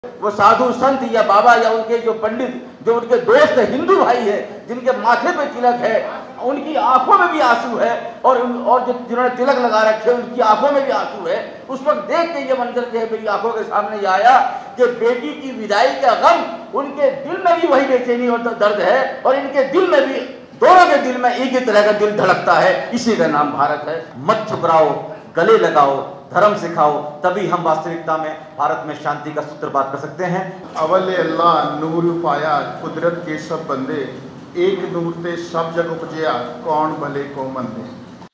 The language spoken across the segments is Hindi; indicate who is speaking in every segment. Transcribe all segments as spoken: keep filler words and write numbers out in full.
Speaker 1: वो साधु संत या बाबा या उनके जो पंडित, जो उनके दोस्त हिंदू भाई है, जिनके माथे पे तिलक है, उनकी आंखों में भी आंसू है, और और जो जिन्होंने तिलक लगा रखे उनकी आंखों में भी आंसू है। उस वक्त देख के ये मंजर जो है मेरी आंखों के सामने ये आया कि बेटी की विदाई का गम, उनके दिल में भी वही बेचैनी और दर्द है, और इनके दिल में भी, दोनों के दिल में एक ही तरह का दिल धड़कता है। इसी का नाम भारत है। मत ठुकराओ, गले लगाओ, धर्म सिखाओ, तभी हम वास्तविकता में भारत में शांति का सूत्रपात कर सकते हैं।
Speaker 2: अवल अल्लाह नूर पाया, कुदरत के सब बंदे, एक नूर ते सब जग उपजया, कौन भले को मंदे।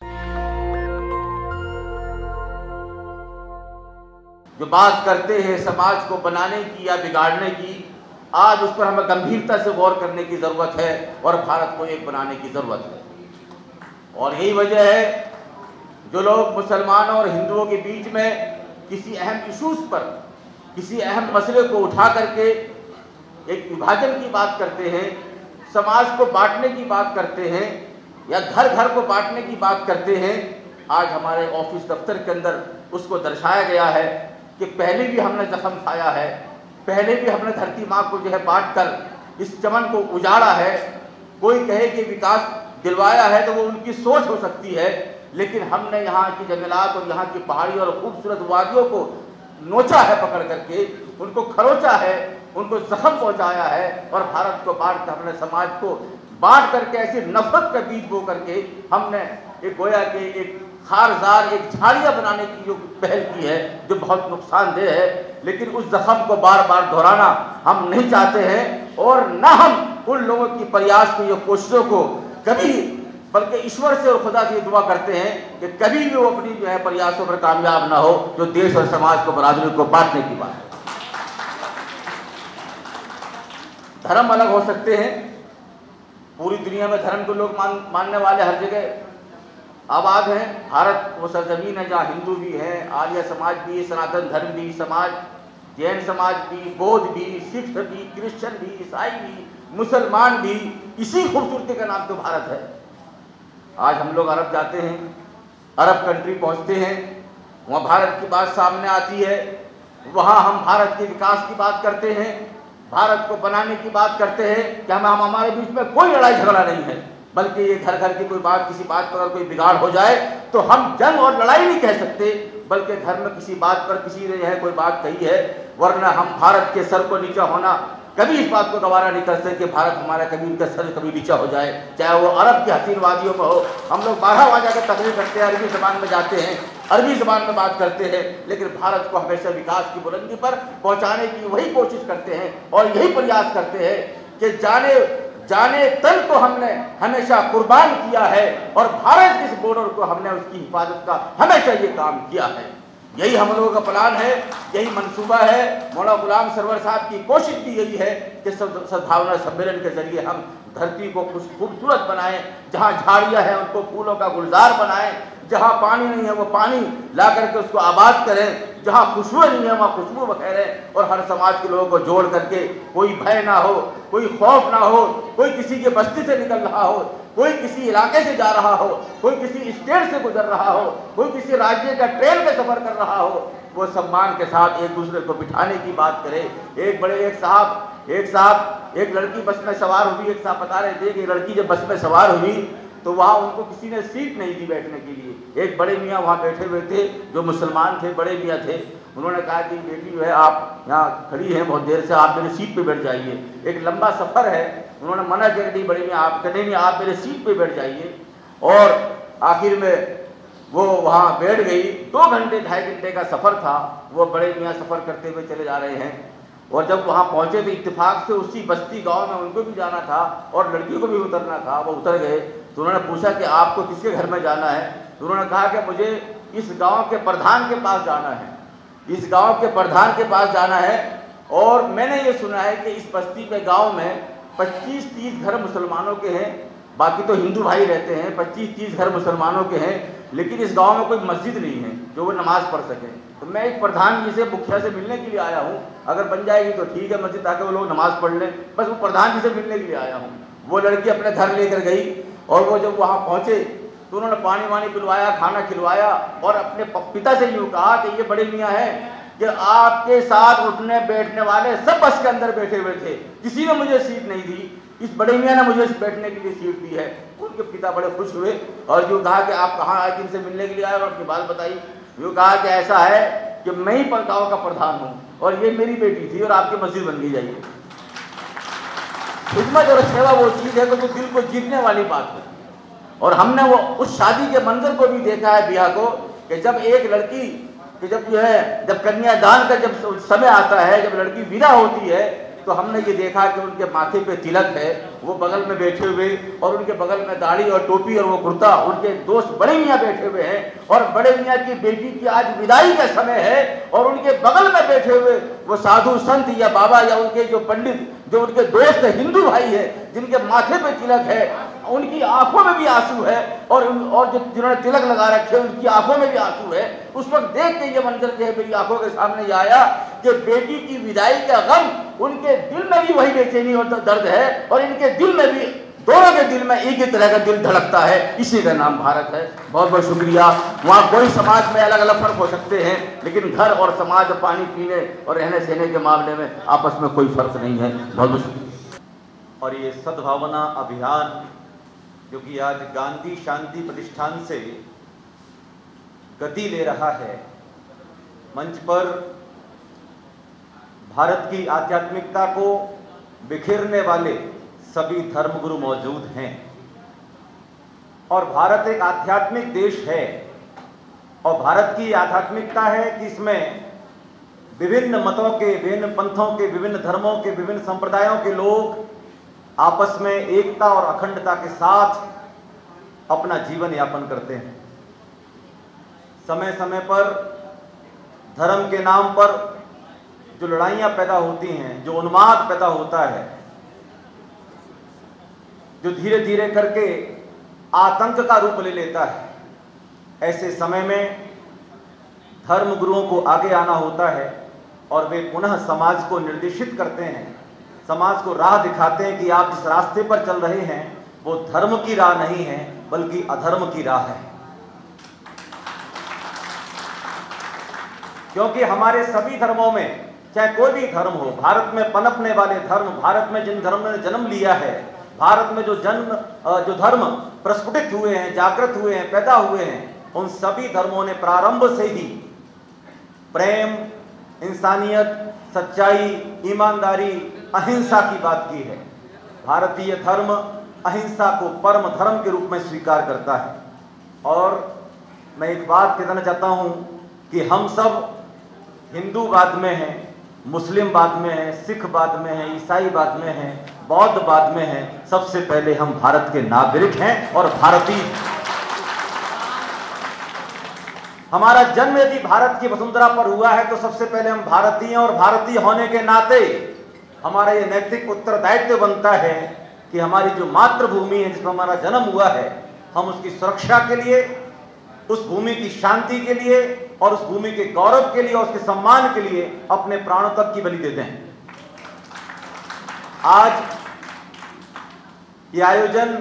Speaker 1: जो बात करते हैं समाज को बनाने की या बिगाड़ने की, आज उस पर हमें गंभीरता से गौर करने की जरूरत है और भारत को एक बनाने की जरूरत है। और यही वजह है जो लोग मुसलमानों और हिंदुओं के बीच में किसी अहम इशूज पर, किसी अहम मसले को उठा करके एक विभाजन की बात करते हैं, समाज को बांटने की बात करते हैं, या घर घर को बांटने की बात करते हैं, आज हमारे ऑफिस दफ्तर के अंदर उसको दर्शाया गया है कि पहले भी हमने जख्म खाया है, पहले भी हमने धरती माँ को जो है बांट कर इस चमन को उजाड़ा है। कोई कहे कि विकास दिलवाया है तो वो उनकी सोच हो सकती है, लेकिन हमने यहाँ की जंगलात और यहाँ की पहाड़ी और खूबसूरत वादियों को नोचा है, पकड़ करके उनको खरोचा है, उनको जख्म पहुँचाया है, और भारत को बांट कर हमने समाज को बांट करके ऐसी नफरत का बीज बो करके हमने एक गोया के एक खारजार, एक झाड़ियाँ बनाने की जो पहल की है, जो बहुत नुकसानदेह है। लेकिन उस जख्म को बार बार दोहराना हम नहीं चाहते हैं, और न हम उन लोगों की प्रयास की कोशिशों को कभी, बल्कि ईश्वर से और खुदा से दुआ करते हैं कि कभी भी वो अपनी जो है प्रयासों पर कामयाब ना हो, जो देश और समाज को, बरादरी को बांटने की बात है। धर्म अलग हो सकते हैं, पूरी दुनिया में धर्म को लोग मान मानने वाले हर जगह आबाद हैं। भारत वो सरजमीन है जहाँ हिंदू भी हैं, आर्य समाज भी, सनातन धर्म भी, समाज जैन समाज भी, बौद्ध भी, सिख भी, क्रिश्चियन भी, ईसाई भी, मुसलमान भी। इसी खूबसूरती का नाम तो भारत है। आज हम लोग अरब जाते हैं, अरब कंट्री पहुंचते हैं, वहाँ भारत की बात सामने आती है, वहाँ हम भारत के विकास की बात करते हैं, भारत को बनाने की बात करते हैं कि हम हम हमारे बीच में कोई लड़ाई झगड़ा नहीं है, बल्कि ये घर घर की कोई बात, किसी बात पर अगर कोई बिगाड़ हो जाए तो हम जंग और लड़ाई नहीं कह सकते, बल्कि घर में किसी बात पर किसी ने है कोई बात कही है, वरना हम भारत के सर को नीचा होना कभी इस बात को गवारा नहीं कर सकते कि भारत हमारा कभी उनका सर कभी नीचा हो जाए, चाहे वो अरब की हसीन वादियों में हो। हम लोग बारह वहाँ जाकर तकरीर करते हैं, अरबी ज़बान में जाते हैं, अरबी ज़बान में बात करते हैं, लेकिन भारत को हमेशा विकास की बुलंदी पर पहुँचाने की वही कोशिश करते हैं और यही प्रयास करते हैं कि जाने जाने तन को हमने हमेशा कुर्बान किया है, और भारत के इस बॉर्डर को हमने उसकी हिफाजत का हमेशा ये काम किया है। यही हम लोगों का प्लान है, यही मंसूबा है। मौलाना गुलाम सरवर साहब की कोशिश भी यही है कि सद्भावना सम्मेलन के जरिए हम धरती को खूबसूरत बनाएं, जहाँ झाड़ियाँ हैं उनको फूलों का गुलजार बनाएं, जहाँ पानी नहीं है वो पानी ला करके उसको आबाद करें, जहाँ खुशबू नहीं है वहाँ खुशबू बखेरें, और हर समाज के लोगों को जोड़ करके कोई भय ना हो, कोई खौफ ना हो, कोई किसी के बस्ती से निकल रहा हो, कोई किसी इलाके से जा रहा हो, कोई किसी स्टेट से गुजर रहा हो, कोई किसी राज्य का ट्रेन में सफर कर रहा हो, वो सम्मान के साथ एक दूसरे को बिठाने की बात करे। एक बड़े एक साहब एक साहब एक लड़की बस में सवार हुई, एक साहब बता रहे थे कि लड़की जब बस में सवार हुई तो वहाँ उनको किसी ने सीट नहीं दी बैठने के लिए। एक बड़े मियाँ वहाँ बैठे हुए थे जो मुसलमान थे, बड़े मियाँ थे, उन्होंने कहा कि बेटी जो है आप यहाँ खड़ी हैं बहुत देर से, आप मेरे सीट पे बैठ जाइए, एक लंबा सफ़र है। उन्होंने मना किया कि बड़े मियाँ आप कहते नहीं, आप मेरे सीट पे बैठ जाइए, और आखिर में वो वहाँ बैठ गई। दो घंटे ढाई घंटे का सफ़र था, वो बड़े मियाँ सफ़र करते हुए चले जा रहे हैं, और जब वहाँ पहुँचे तो इत्तेफाक से उसी बस्ती गांव में उनको भी जाना था और लड़की को भी उतरना था। वो उतर गए तो उन्होंने पूछा कि आपको किसके घर में जाना है? तो उन्होंने कहा कि मुझे इस गांव के प्रधान के पास जाना है, इस गांव के प्रधान के पास जाना है, और मैंने ये सुना है कि इस बस्ती पे गाँव में पच्चीस तीस घर मुसलमानों के हैं, बाकी तो हिंदू भाई रहते हैं, पच्चीस तीस घर मुसलमानों के हैं, लेकिन इस गांव में कोई मस्जिद नहीं है जो वो नमाज़ पढ़ सकें। तो मैं एक प्रधान जी से, मुखिया से मिलने के लिए आया हूँ, अगर बन जाएगी तो ठीक है मस्जिद, ताकि वो लोग नमाज़ पढ़ लें, बस वो प्रधान जी से मिलने के लिए आया हूँ। वो लड़की अपने घर लेकर गई, और वो जब वहाँ पहुँचे तो उन्होंने पानी वानी पिलवाया, खाना खिलवाया, और अपने पिता से यूँ कहा कि ये बड़े मियाँ हैं, कि आपके साथ उठने बैठने वाले सब बस के अंदर बैठे हुए थे, किसी ने मुझे सीट नहीं दी, इस बड़े मियाँ ने मुझे बैठने के लिए सीट दी है। उनके पिता बड़े खुश हुए और यूँ कहा कि आप कहाँ आए, किनसे मिलने के लिए आए, और अपनी बात बताई। यूँ कहा कि ऐसा है कि मैं ही गाँव का प्रधान हूँ और ये मेरी बेटी थी और आपकी मस्जिद बन गई। जाइए, खिदमत और सेवा वो चीज़ है कि जो दिल को जीतने वाली बात है। और हमने वो उस शादी के मंजर को भी देखा है, ब्याह को, कि जब एक लड़की कि जब जो है जब कन्यादान का जब समय आता है, जब लड़की विदा होती है, तो हमने ये देखा कि उनके माथे पे तिलक है, वो बगल में बैठे हुए और उनके बगल में दाढ़ी और टोपी और वो कुर्ता, उनके दोस्त बड़े मियाँ बैठे हुए हैं और बड़े मियाँ की बेटी की आज विदाई का समय है और उनके बगल में बैठे हुए वो साधु संत या बाबा या उनके जो पंडित जो उनके दोस्त हिंदू भाई है, जिनके माथे पे तिलक है, उनकी आंखों में भी आंसू है और और जो जिन्होंने तिलक लगा रखे उनकी आंखों में भी आंसू है। उस वक्त देख के ये मंजर जो है मेरी आंखों के सामने ये आया कि बेटी की विदाई का गम, उनके दिल में भी वही बेचैनी और दर्द है और इनके दिल में भी, दोनों के दिल में एक ही तरह का दिल धड़कता है। इसी का नाम भारत है। बहुत बहुत शुक्रिया। वहाँ कोई समाज में अलग अलग फर्क हो सकते हैं, लेकिन घर और समाज पानी पीने और रहने सहने के मामले में आपस में कोई फर्क नहीं है। बहुत बहुत शुक्रिया।
Speaker 3: और ये सद्भावना अभियान जो कि आज गांधी शांति प्रतिष्ठान से गति ले रहा है, मंच पर भारत की आध्यात्मिकता को बिखेरने वाले सभी धर्मगुरु मौजूद हैं। और भारत एक आध्यात्मिक देश है और भारत की आध्यात्मिकता है कि इसमें विभिन्न मतों के, विभिन्न पंथों के, विभिन्न धर्मों के, विभिन्न संप्रदायों के लोग आपस में एकता और अखंडता के साथ अपना जीवन यापन करते हैं। समय समय पर धर्म के नाम पर जो लड़ाइयाँ पैदा होती हैं, जो उन्माद पैदा होता है, जो धीरे धीरे करके आतंक का रूप ले लेता है, ऐसे समय में धर्म गुरुओं को आगे आना होता है और वे पुनः समाज को निर्देशित करते हैं, समाज को राह दिखाते हैं कि आप जिस रास्ते पर चल रहे हैं वो धर्म की राह नहीं है बल्कि अधर्म की राह है। क्योंकि हमारे सभी धर्मों में, चाहे कोई भी धर्म हो, भारत में पनपने वाले धर्म, भारत में जिन धर्म ने जन्म लिया है, भारत में जो जन्म जो धर्म प्रस्फुटित हुए हैं, जागृत हुए हैं, पैदा हुए हैं, उन सभी धर्मों ने प्रारंभ से ही प्रेम, इंसानियत, सच्चाई, ईमानदारी, अहिंसा की बात की है। भारतीय धर्म अहिंसा को परम धर्म के रूप में स्वीकार करता है। और मैं एक बात कहना चाहता हूं कि हम सब हिंदूवाद में हैं, मुस्लिमवाद में हैं, सिखवाद में हैं, ईसाईवाद में हैं, बौद्धवाद में हैं। सबसे पहले हम भारत के नागरिक हैं और भारतीय। हमारा जन्म यदि भारत की वसुंधरा पर हुआ है तो सबसे पहले हम भारतीय हैं और भारतीय होने के नाते हमारा ये नैतिक उत्तरदायित्व बनता है कि हमारी जो मातृभूमि है जिसमें हमारा जन्म हुआ है, हम उसकी सुरक्षा के लिए, उस भूमि की शांति के लिए और उस भूमि के गौरव के लिए और उसके सम्मान के लिए अपने प्राणों तक की बलि देते हैं। आज ये आयोजन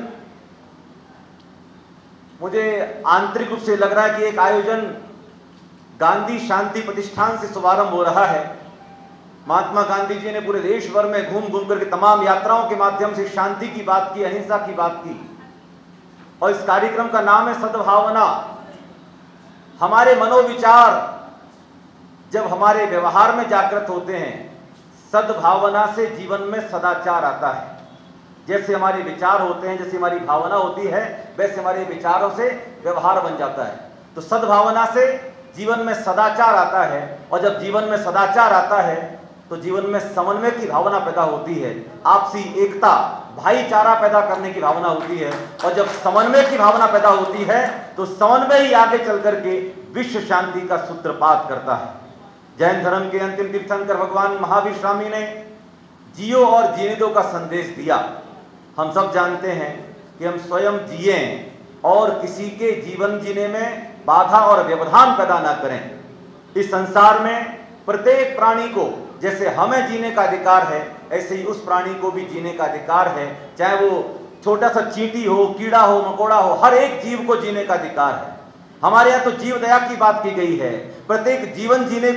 Speaker 3: मुझे आंतरिक रूप से लग रहा है कि एक आयोजन गांधी शांति प्रतिष्ठान से शुभारंभ हो रहा है। महात्मा गांधी जी ने पूरे देश भर में घूम घूम करके तमाम यात्राओं के माध्यम से शांति की बात की, अहिंसा की बात की, और इस कार्यक्रम का नाम है सद्भावना। हमारे मनोविचार जब हमारे व्यवहार में जागृत होते हैं, सद्भावना से जीवन में सदाचार आता है। जैसे हमारे विचार होते हैं, जैसे हमारी भावना होती है, वैसे हमारे विचारों से व्यवहार बन जाता है। तो सद्भावना से जीवन में सदाचार आता है और जब जीवन में सदाचार आता है तो जीवन में समन्वय की भावना पैदा होती है, आपसी एकता, भाईचारा पैदा करने की भावना होती है। और जब समन्वय की भावना पैदा होती है तो समन्वय ही आगे चल करके विश्व शांति का सूत्रपात करता है। जैन धर्म के अंतिम तीर्थंकर भगवान महावीर स्वामी ने जियो और जीने दो का संदेश दिया। हम सब जानते हैं कि हम स्वयं जिए और किसी के जीवन जीने में बाधा और व्यवधान पैदा ना करें। इस संसार में प्रत्येक प्राणी को जैसे हमें जीने का अधिकार है, ऐसे ही उस प्राणी को भी जीने का अधिकार है। चाहे वो छोटा सा चींटी हो, कीड़ा हो, मकोड़ा हो, हर एक जीव को जीने का अधिकार है। हमारे यहाँ तो जीव दया की बात की गई है। प्रत्येक जीवन जीने को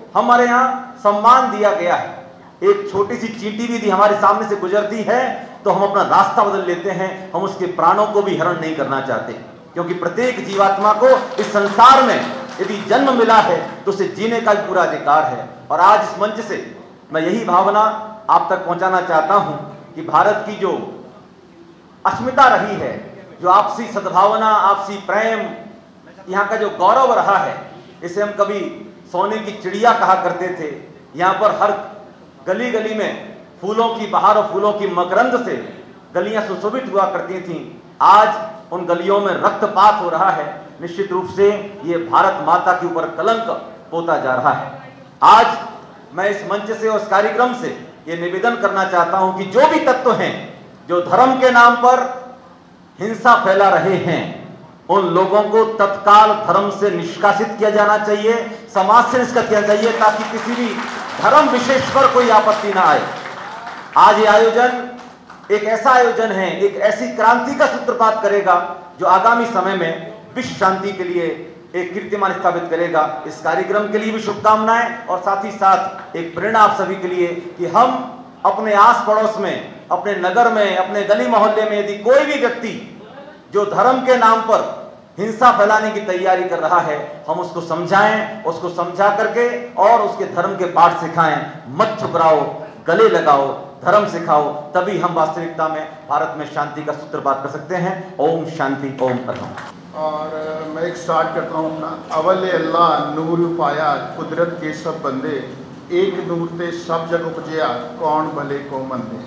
Speaker 3: हमारे यहाँ सम्मान दिया गया है। एक छोटी सी चींटी भी यदि हमारे सामने से गुजरती है तो हम अपना रास्ता बदल लेते हैं, हम उसके प्राणों को भी हरण नहीं करना चाहते, क्योंकि प्रत्येक जीवात्मा को इस संसार में यदि जन्म मिला है तो उसे जीने का भी पूरा अधिकार है। और आज इस मंच से मैं यही भावना आप तक पहुंचाना चाहता हूं कि भारत की जो अस्मिता रही है, जो आपसी सद्भावना, आपसी प्रेम, यहाँ का जो गौरव रहा है, इसे हम कभी सोने की चिड़िया कहा करते थे। यहाँ पर हर गली गली में फूलों की बहार और फूलों की मकरंद से गलियां सुशोभित हुआ करती थीं। आज उन गलियों में रक्तपात हो रहा है। निश्चित रूप से ये भारत माता के ऊपर कलंक पोता जा रहा है। आज मैं इस मंच से और इस कार्यक्रम से ये निवेदन करना चाहता हूं कि जो भी तत्व हैं जो धर्म के नाम पर हिंसा फैला रहे हैं, उन लोगों को तत्काल धर्म से निष्कासित किया जाना चाहिए, समाज से निष्कासित किया चाहिए, ताकि किसी भी धर्म विशेष पर कोई आपत्ति ना आए। आज ये आयोजन एक ऐसा आयोजन है, एक ऐसी क्रांति का सूत्रपात करेगा जो आगामी समय में विश्व शांति के लिए एक कीर्तिमान स्थापित करेगा। इस कार्यक्रम के लिए भी शुभकामनाएं और साथ ही साथ एक प्रेरणा आप सभी के लिए कि हम अपने आस पड़ोस में, अपने नगर में, अपने गली मोहल्ले में यदि कोई भी व्यक्ति जो धर्म के नाम पर हिंसा फैलाने की तैयारी कर रहा है, हम उसको समझाएं, उसको समझा करके और उसके धर्म के पाठ सिखाएं। मत ठुकराओ, गले लगाओ, धर्म सिखाओ, तभी हम वास्तविकता में भारत में शांति का सूत्रपात कर सकते हैं। ओम शांति, ओम परम।
Speaker 2: और मैं एक स्टार्ट करता हूँ अपना। अवल अल्लाह नूर पाया, कुदरत के सब बंदे, एक नूर ते सब जग उपजया, कौन भले को मंदे।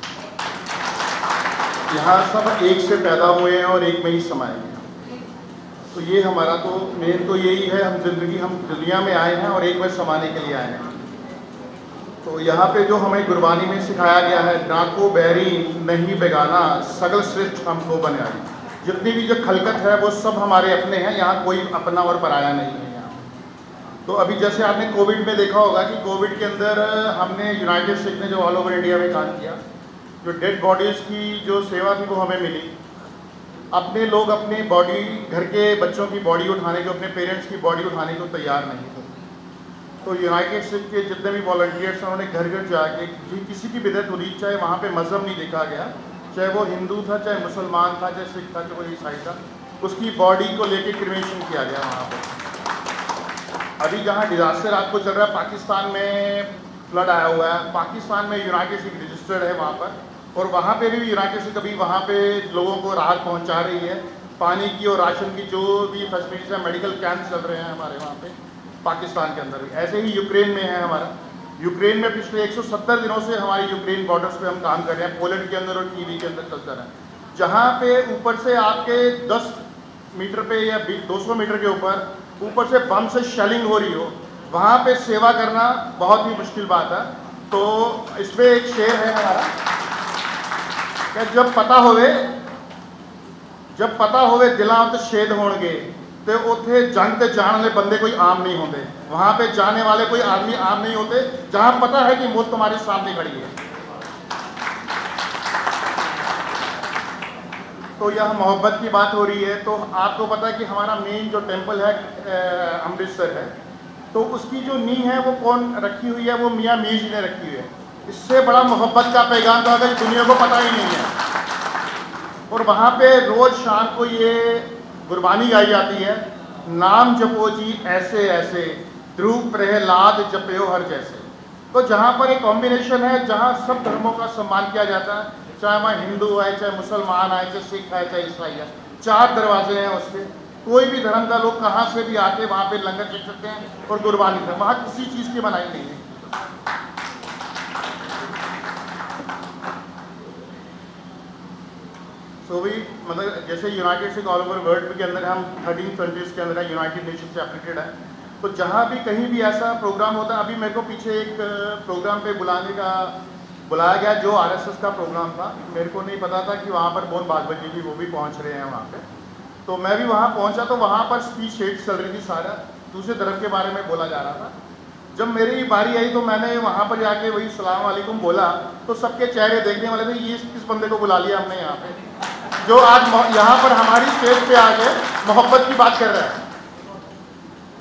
Speaker 2: यहाँ सब एक से पैदा हुए हैं और एक में ही समाएंगे। तो ये हमारा तो मेन तो यही है, हम जिंदगी हम दुनिया में आए हैं और एक में समाने के लिए आए हैं। तो यहाँ पे जो हमें गुरबानी में सिखाया गया है, डाको बैरी नहीं बेगाना, सगल श्रेष्ठ हमको बनाई। जितनी भी जो खलकत है वो सब हमारे अपने हैं, यहाँ कोई अपना और पराया नहीं है यहाँ। तो अभी जैसे आपने कोविड में देखा होगा कि कोविड के अंदर हमने यूनाइटेड स्टेट ने जो ऑल ओवर इंडिया में काम किया, जो डेड बॉडीज़ की जो सेवा थी वो हमें मिली। अपने लोग अपनी बॉडी, घर के बच्चों की बॉडी उठाने को, अपने पेरेंट्स की बॉडी उठाने को तैयार नहीं थे। तो यूनाइटेड स्टेट के जितने भी वॉलंटियर्स हैं, उन्होंने घर घर जाके किसी की बिदअत हुई, चाहे वहाँ पे मजहब नहीं देखा गया, चाहे वो हिंदू था, चाहे मुसलमान था, चाहे सिख था, चाहे कोई ईसाई था, उसकी बॉडी को लेके क्रिमेशन किया गया वहाँ पर। अभी जहाँ डिजास्टर आपको चल रहा है, पाकिस्तान में फ्लड आया हुआ है, पाकिस्तान में यूनाइटेड स्टेट रजिस्टर्ड है वहाँ पर, और वहाँ पे भी यूनाइटेड स्टेट कभी वहाँ पे लोगों को राहत पहुँचा रही है। पानी की और राशन की जो भी फैसिलिटीज़ है, मेडिकल कैंप चल रहे हैं हमारे वहाँ पे पाकिस्तान के अंदर भी। ऐसे ही यूक्रेन में है हमारा। यूक्रेन में पिछले एक सौ सत्तर दिनों से हमारी यूक्रेन बॉर्डर्स पे हम काम कर रहे हैं, पोलैंड के अंदर और टीवी के अंदर चलता रहा है। जहाँ पे ऊपर से आपके दस मीटर पे या दो सौ मीटर के ऊपर ऊपर से बम से शेलिंग हो रही हो, वहाँ पे सेवा करना बहुत ही मुश्किल बात है। तो इसमें एक शेर है हमारा कि जब पता होवे जब पता होवे दिलां तो छेद होणगे, तो उत्थे जंग ते जाने वाले बंदे कोई आम नहीं होते। वहाँ पे जाने वाले कोई आदमी आम नहीं होते, जहाँ पता है कि मौत तुम्हारे सामने खड़ी है। तो यह मोहब्बत की बात हो रही है। तो आपको पता है कि हमारा मेन जो टेंपल है अमृतसर है, तो उसकी जो नींव है वो कौन रखी हुई है, वो मियाँ मीर जी ने रखी हुई है। इससे बड़ा मोहब्बत का पैगाम तो अगर दुनिया को पता ही नहीं है। और वहाँ पे रोज़ शाम को ये गुरबानी गाई जाती है, नाम जपो जी ऐसे ऐसे, ध्रुव प्रहलाद जपयो हर जैसे। तो जहाँ पर एक कॉम्बिनेशन है, जहाँ सब धर्मों का सम्मान किया जाता है, चाहे वहाँ हिंदू है, चाहे मुसलमान है, चाहे सिख है, चाहे ईसाई है, चार दरवाजे हैं उसके। कोई भी धर्म का लोग कहाँ से भी आके वहाँ पे लंगर चल सकते हैं और गुरबानी कर, वहाँ किसी चीज़ की मनाही नहीं है। तो भी मतलब जैसे United State all over world के अंदर हम थर्टीन कंट्रीज़ के अंदर है, यूनाइटेड नेशन से एप्लीकेड है। तो जहाँ भी कहीं भी ऐसा प्रोग्राम होता है, अभी मेरे को पीछे एक प्रोग्राम पे बुलाने का बुलाया गया जो आरएसएस का प्रोग्राम था। मेरे को नहीं पता था कि वहाँ पर मोहन भागवत जी भी वो भी पहुँच रहे हैं वहाँ पे। तो मैं भी वहाँ पहुँचा तो वहाँ पर स्पीच शेट चल रही थी, सारा दूसरे धर्म के बारे में बोला जा रहा था। जब मेरी बारी आई तो मैंने वहाँ पर जाके वही सलाम वालेकुम बोला, तो सबके चेहरे देखने वाले थे, ये किस बंदे को बुला लिया हमने यहाँ पे, जो आज यहाँ पर हमारी स्टेज पे आके मोहब्बत की बात कर रहा है।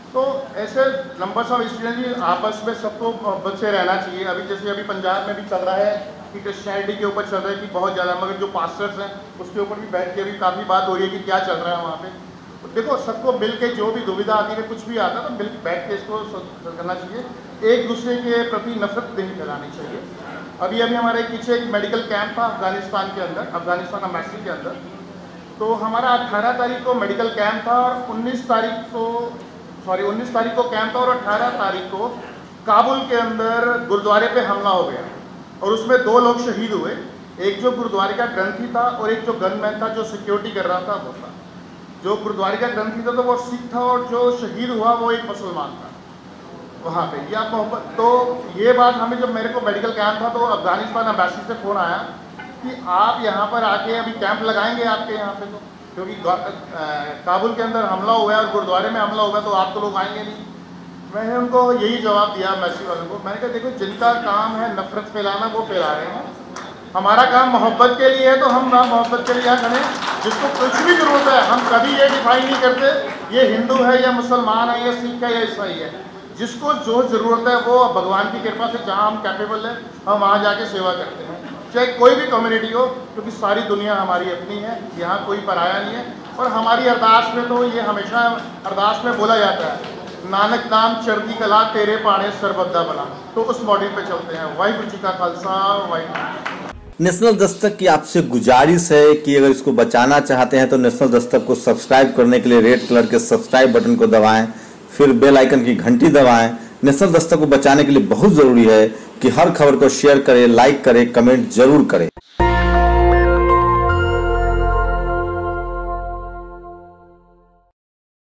Speaker 2: तो ऐसे नंबर्स ऑफ स्टूडेंट आपस में सबको मोहब्बत से रहना चाहिए। अभी जैसे अभी पंजाब में भी चल रहा है कि क्रिश्चियनिटी के ऊपर चल रहा है कि बहुत ज़्यादा, मगर जो पास्टर्स हैं उसके ऊपर भी बैठ के अभी काफ़ी बात हो रही है कि क्या चल रहा है वहाँ पे। तो देखो, सबको मिल के जो भी दुविधा आती है, कुछ भी आता है तो मिल बैठ के इसको करना चाहिए, एक दूसरे के प्रति नफरत नहीं फैलानी चाहिए। अभी अभी हमारे पीछे एक मेडिकल कैंप था अफगानिस्तान के अंदर, अफगानिस्तान एम्बेसी के अंदर। तो हमारा अट्ठारह तारीख को मेडिकल कैंप था और उन्नीस तारीख को सॉरी उन्नीस तारीख को कैंप था और अठारह तारीख को काबुल के अंदर गुरुद्वारे पे हमला हो गया और उसमें दो लोग शहीद हुए। एक जो गुरुद्वारे का ग्रंथी था और एक जो गनमैन था जो सिक्योरिटी कर रहा था वो था। जो गुरुद्वारे का ग्रंथी था तो वो सिख था और जो शहीद हुआ वो एक मुसलमान था वहाँ पे। ये आप मोहब्बत, तो ये बात हमें, जब मेरे को मेडिकल कैंप था तो अफगानिस्तान एम्बेसी से फ़ोन आया कि आप यहाँ पर आके अभी कैंप लगाएंगे आपके यहाँ पे, तो क्योंकि काबुल के अंदर हमला हुआ है और गुरुद्वारे में हमला होगा तो आप तो लोग आएंगे नहीं। मैंने उनको यही जवाब दिया एम्बेसी वालों को, मैंने कहा देखो, जिनका काम है नफरत फैलाना वो फैला रहे हैं, हमारा काम मोहब्बत के लिए है तो हम ना मोहब्बत के लिए यहाँ खड़े। जिसको कुछ भी जरूरत है, हम कभी ये डिफाइन नहीं करते ये हिंदू है या मुसलमान है या सिख है या ईसाई है। जिसको जो ज़रूरत है वो भगवान की कृपा से जहाँ हम कैपेबल हैं हम वहाँ जाके सेवा करते हैं, चाहे कोई भी कम्युनिटी हो, क्योंकि सारी दुनिया हमारी अपनी है, यहाँ कोई पराया नहीं है। और हमारी अरदास में तो ये हमेशा अरदास में बोला जाता है, नानक नाम चढ़ती कला तेरे पाने सरबद्दा बना। तो उस मॉडल पे चलते हैं। वाहिगुरू जी का खालसा, वाहिगुरू।
Speaker 4: नेशनल दस्तक की आपसे गुजारिश है कि अगर इसको बचाना चाहते हैं तो नेशनल दस्तक को सब्सक्राइब करने के लिए रेड कलर के सब्सक्राइब बटन को दबाएं, फिर बेल आइकन की घंटी दबाएं। नेशनल दस्तक को बचाने के लिए बहुत ज़रूरी है कि हर खबर को शेयर करें, लाइक करें, कमेंट जरूर करें।